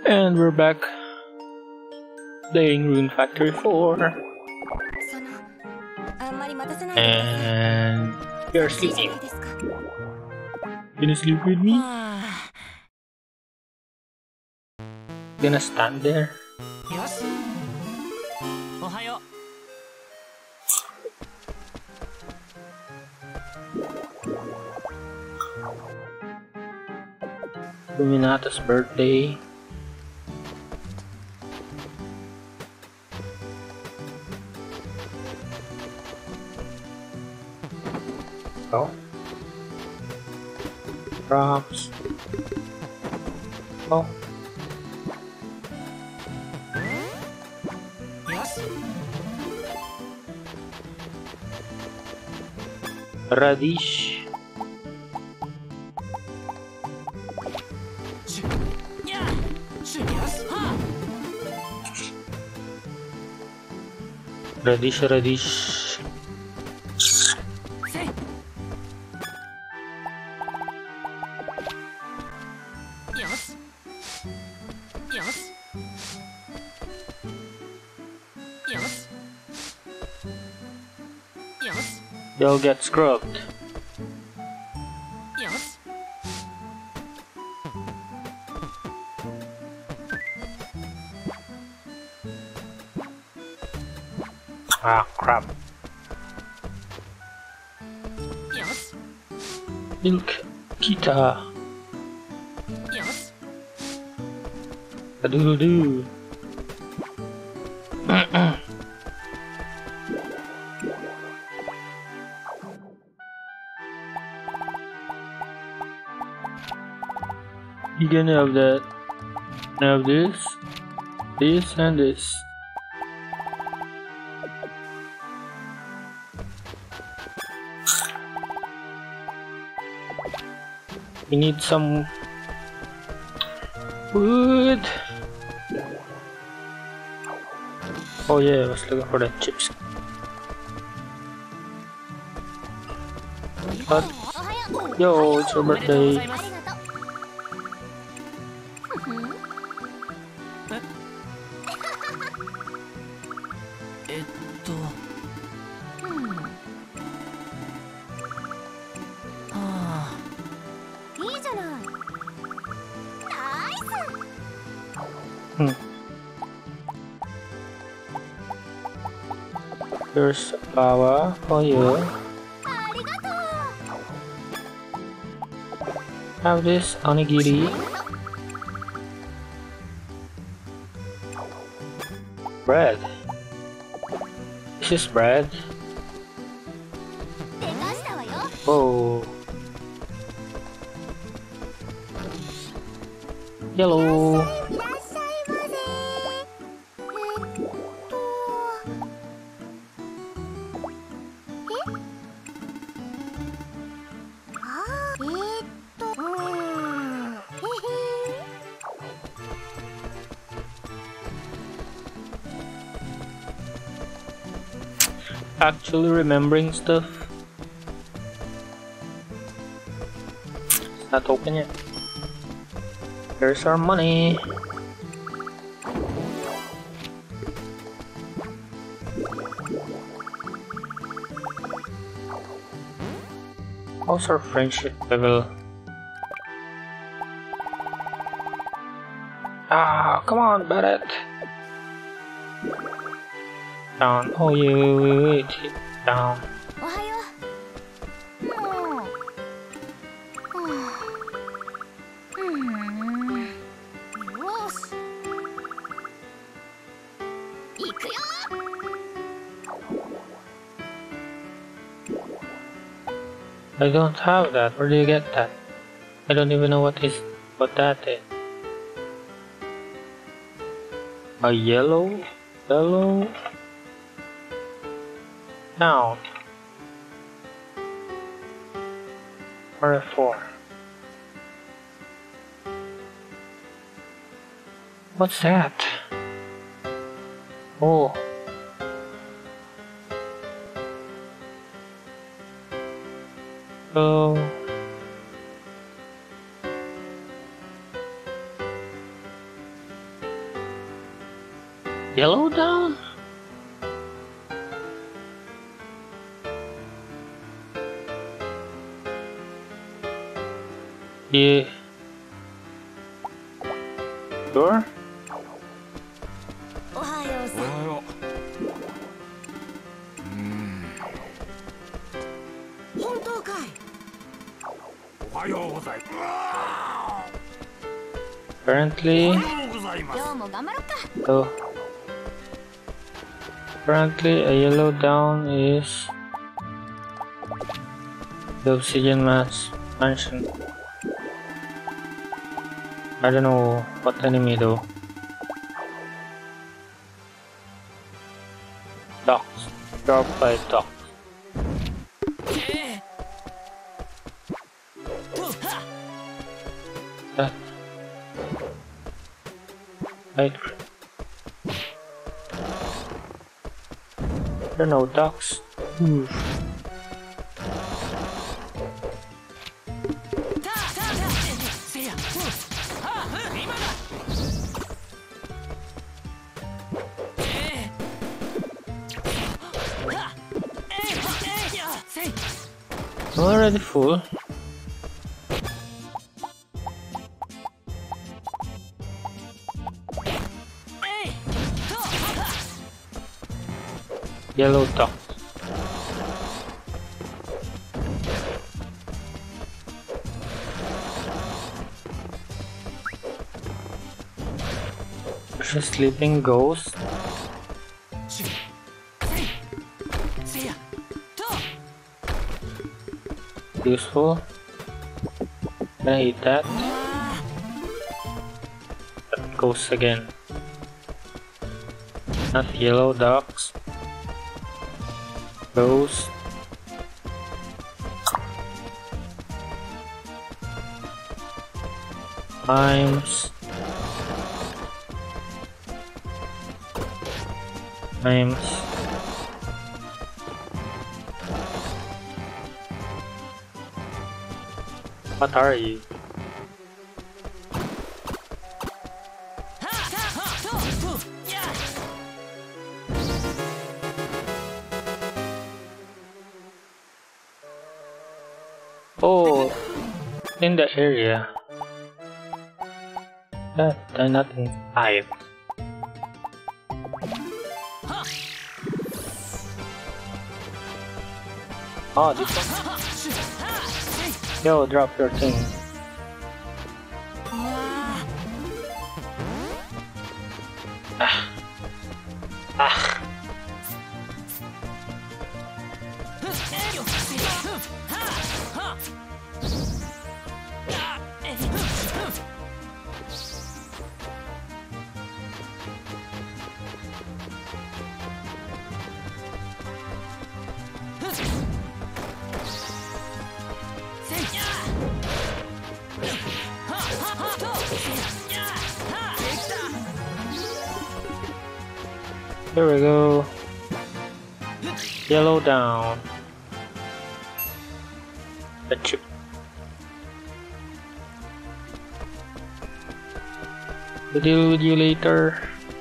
And we're back playing Rune Factory 4. And you're sleeping. Gonna sleep with me? Gonna stand there? Luminata's birthday. Oh. Props. Oh. Radish. Radish. You'll get scrubbed. Ah, crap. Milk Kita. Adoodoo. You can have that. Have this, and this. We need some wood. Oh yeah, I was looking for the chips. But yo, it's your birthday. Here's flour for you. Have this onigiri. Bread. This is bread. Whoa. Yellow. Actually remembering stuff. It's not open yet. Here's our money. How's our friendship level? Ah, come on, Barret. Down. Oh yeah, wait. Down. I don't have that. Where do you get that? I don't even know what that is. A yellow? Down. Or a 4. What's that? Oh. So Yellow down? Yeah. Sure? おはようさん。本当かい。 おはようございます。 Currently, 今日も頑張ろっか。 so currently a yellow down is the Obsidian Mansion. I don't know what enemy though. Docks. Drop by docks. That. Right. I don't know, docks. I'm already full. Yellow duck. There's a sleeping ghost. Useful. Can I eat that? That ghost again. Not yellow ducks. Ghost. Times. What are you? Oh, in the area. They're not in 5. Oh, this one. Yo, drop your thing. Here we go. Yellow down. The chip. We'll deal with you later.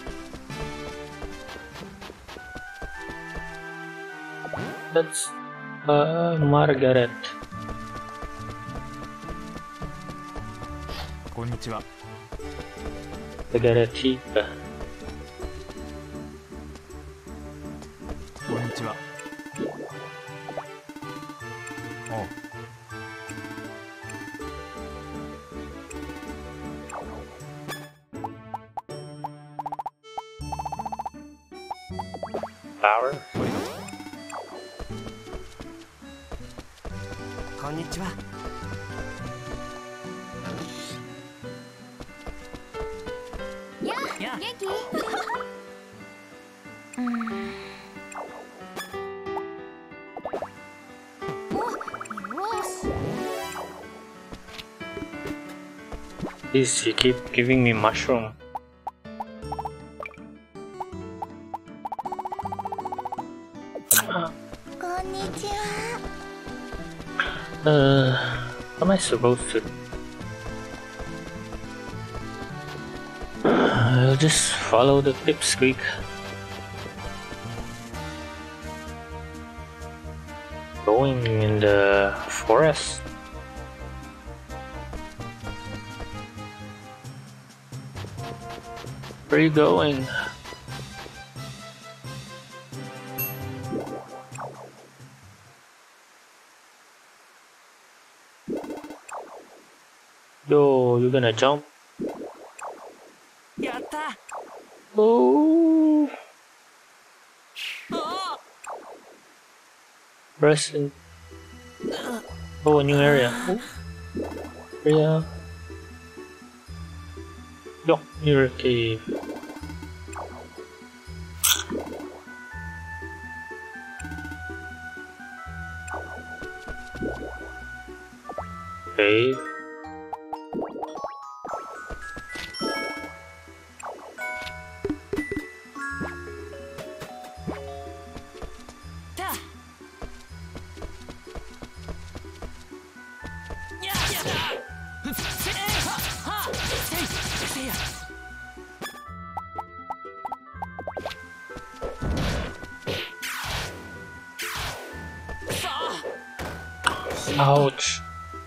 That's Margaret. Konnichiwa. Margaretita. こんにちは。おう。 Power. こんにちは。やあ、元気？ Please, you keep giving me mushroom. What am I supposed to? I'll just follow the pipsqueak. Going in the forest. Where are you going? Yo, you gonna jump? Yatta! Oh! Press in. Oh, a new area. Oh. Area. Yo, mirror cave. Cave. Ouch.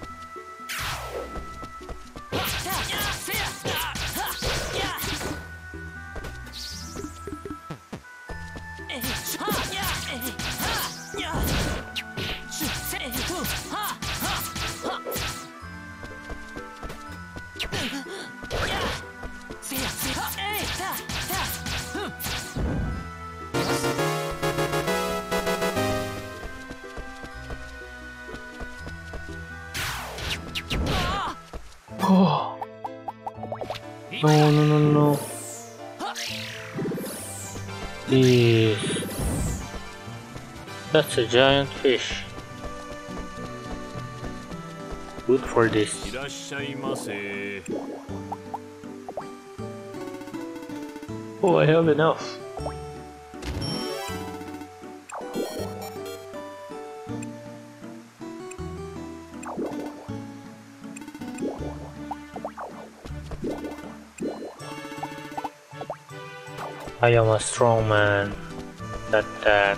Oh. No, no, no, no. Jeez. That's a giant fish. Good for this. いらっしゃいませ。 Oh, I have enough. I am a strong man. That.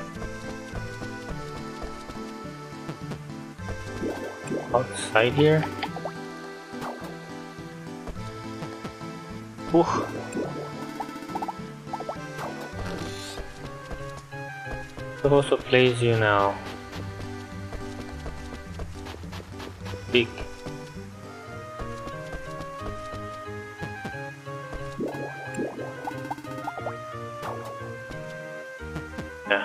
Outside here? Ooh. Supposed to place you now. Big. Yeah.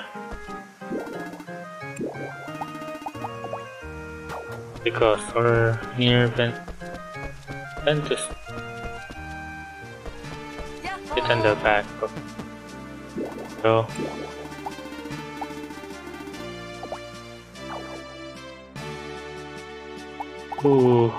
Because we're near Ventus. Sit in the back. So. Ooh.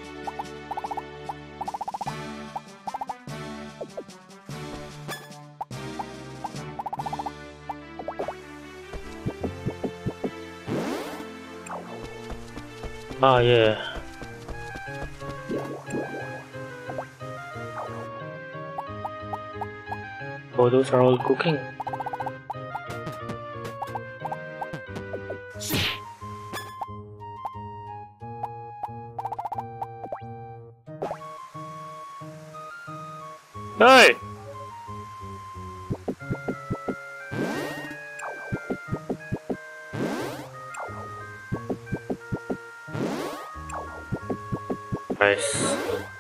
Ah, yeah. Oh, those are all cooking. Hey! Nice.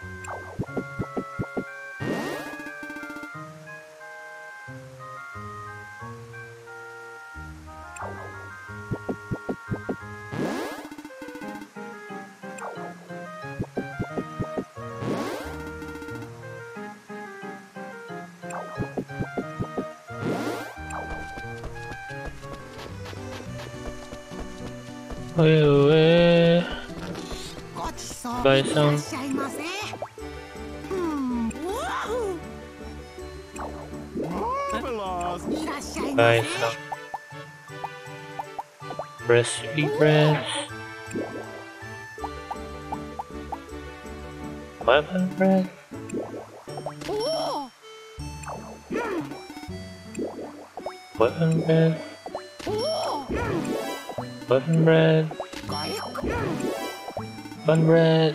Wait. Buy some. Buy some. Recipe bread. Weapon bread. Weapon bread. Weapon bread. Weapon bread.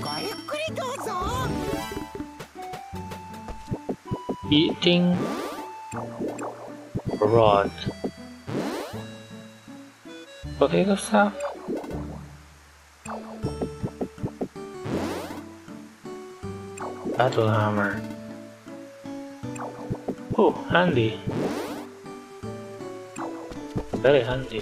Eating rod. Potato sack. Battle hammer. Oh, handy. Very handy.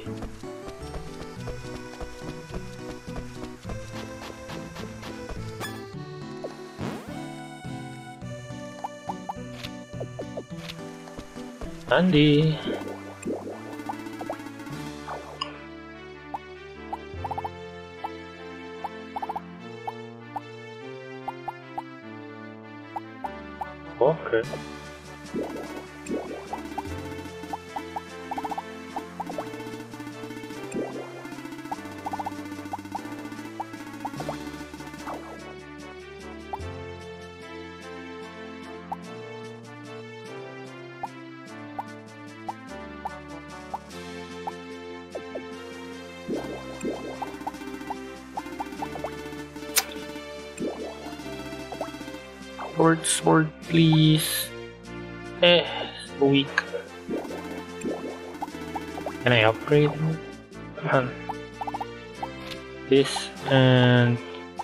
Handy. Okay. Sword, please. So weak. Can I upgrade this and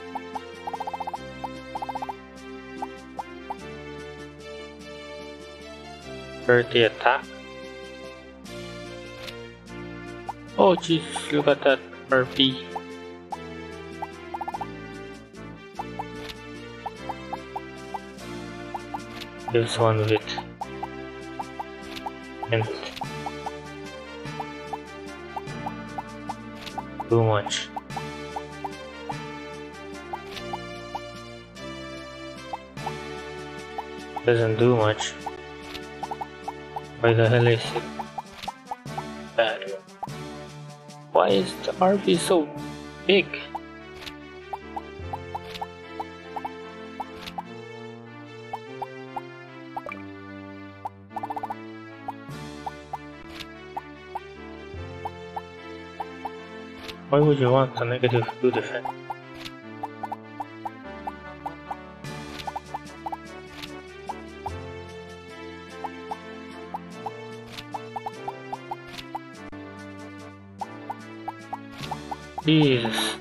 #30 attack? Oh jeez, look at that RP. Gives one of it. And too much. Doesn't do much. Why the hell is it bad? Why is the RP so big? Why would you want a negative 2 defense? Jesus.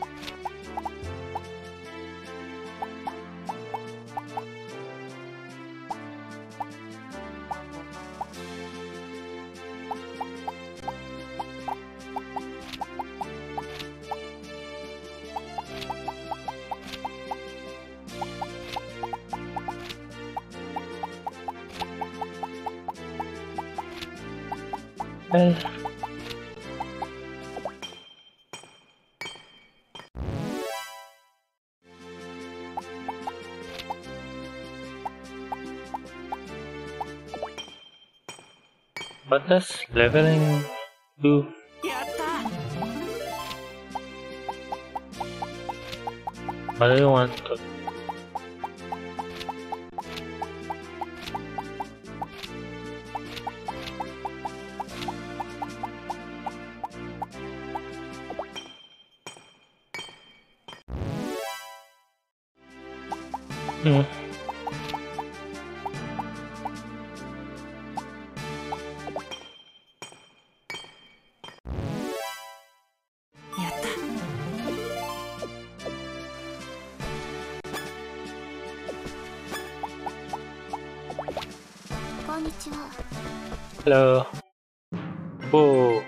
Well, what does leveling do? What do you want to? Hmm. Hello. Whoa.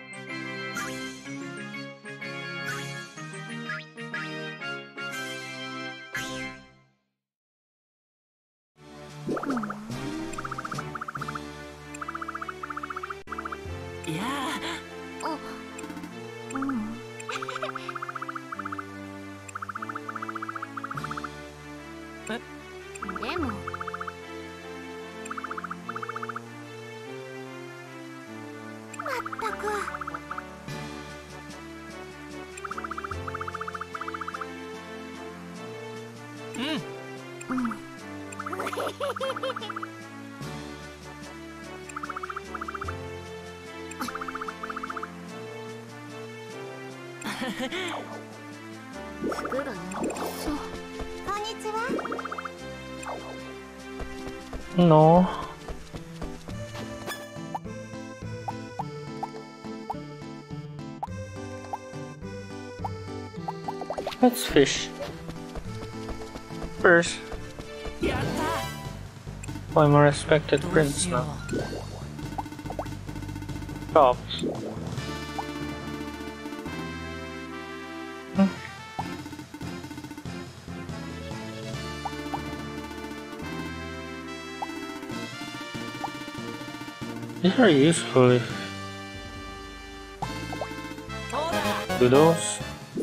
服がね。そう。こんにちは。 No. Let's fish. First. I'm a respected prince now. Shops. These are useful if do those.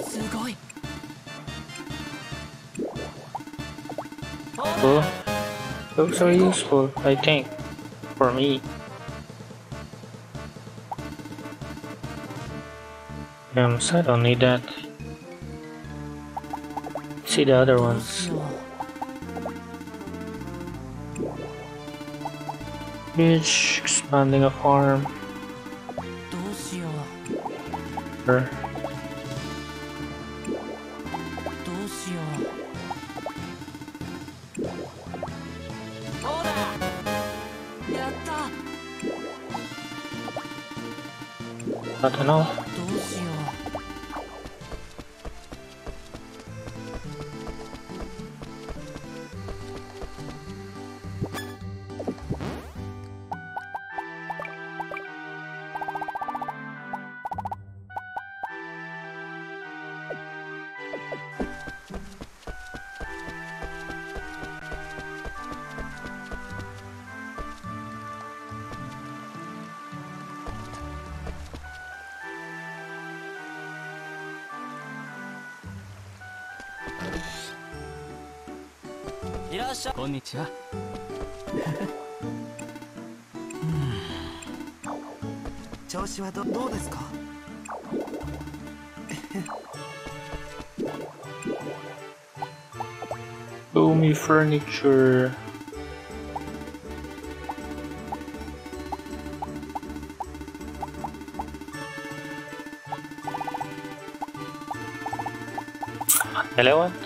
Cool. Those are useful, I think, for me. So I don't need that. See the other ones. Beach, expanding a farm. Sure. Not enough. Konnichiwa. Show me furniture. Hello, what?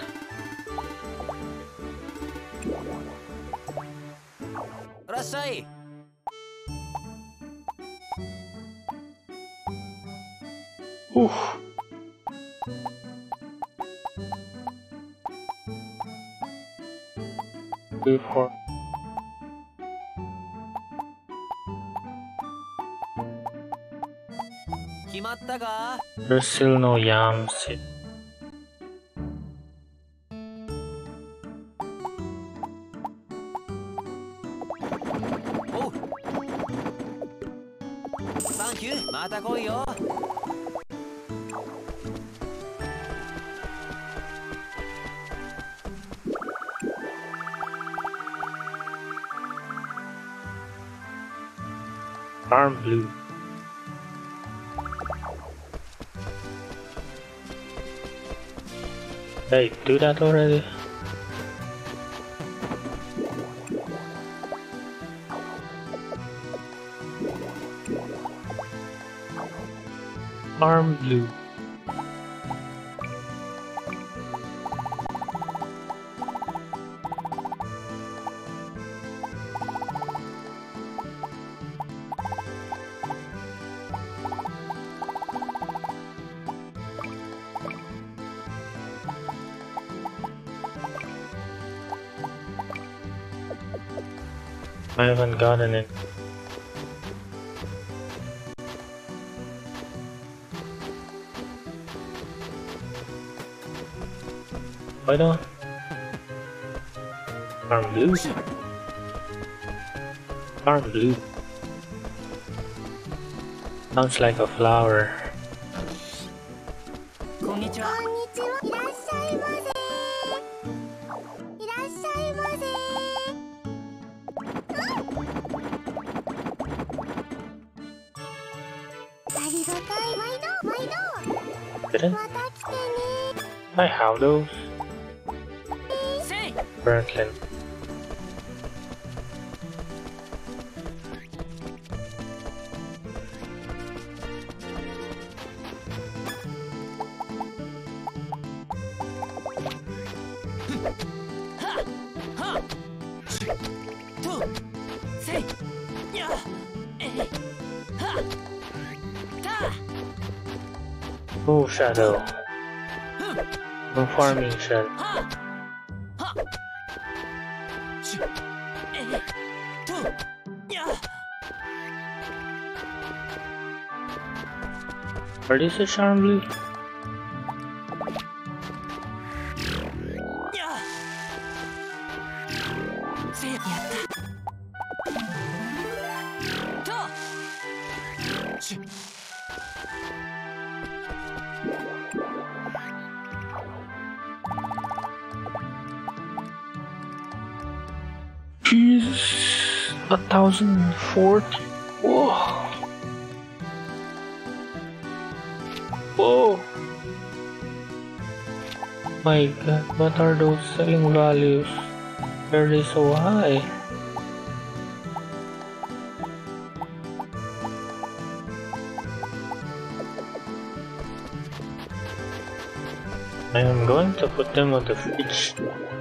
Oof. Before. There's still no yams yet. Farm blue. Hey, do that already. Farm blue. I haven't gotten it. Why not? Farm blue. Farm blue. Sounds like a flower. Didn't I have those? Franklin. Oh, Shadow. I'm farming Shadow. Are these a Charm Blue? Jesus, 1040. Whoa. Whoa. My god, what are those selling values? Why are they so high? I am going to put them on the fridge.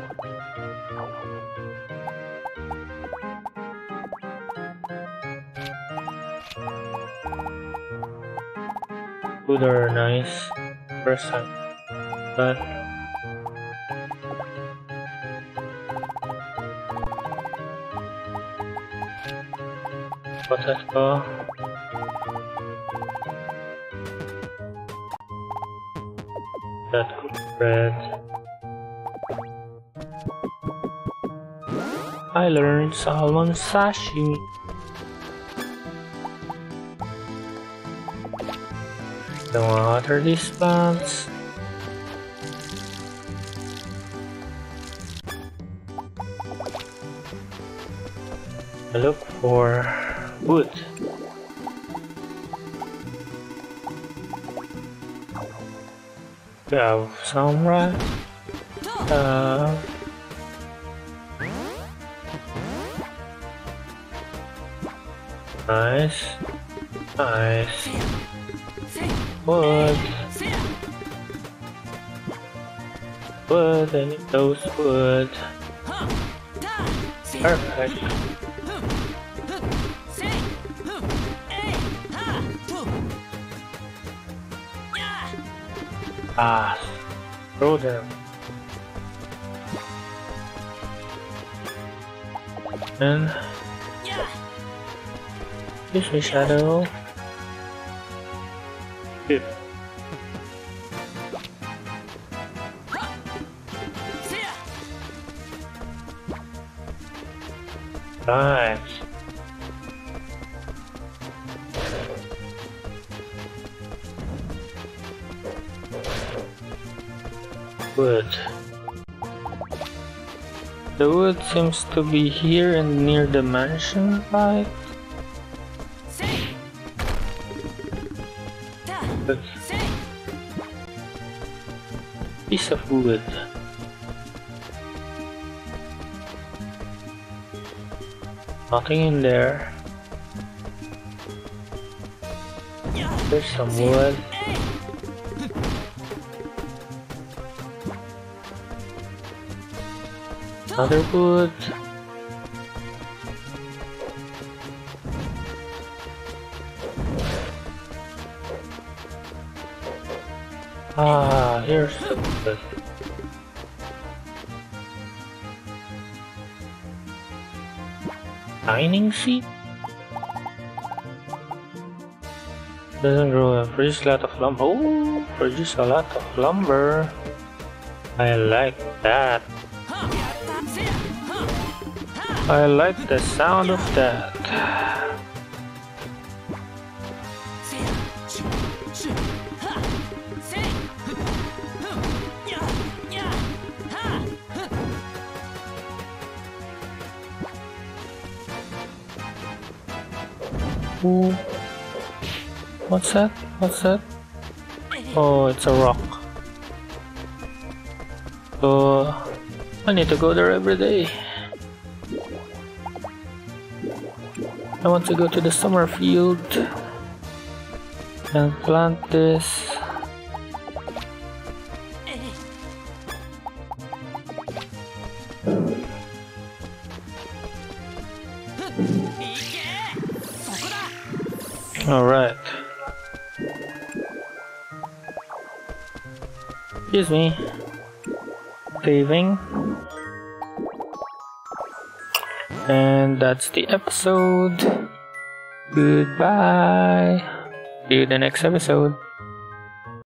Food are nice. First time. But potato. That cooked bread. I learned salmon sashimi. Then what are these plants? I look for wood. We have some right. Nice. Nice. Wood. Wood, I need those wood. Perfect. Ah, throw them. And excuse me, Shadow. Good. Nice. Wood. The wood seems to be here and near the mansion, right? But piece of wood. Nothing in there. There's some wood. Another wood. Ah, here's the wood. Mining seed? Doesn't grow. Produce a lot of lumber. Oh, produce a lot of lumber. I like that. I like the sound of that. Ooh. What's that? What's that? Oh, it's a rock. So I need to go there every day. I want to go to the summer field and plant this. Alright. Excuse me. Saving. And that's the episode. Goodbye. See you in the next episode.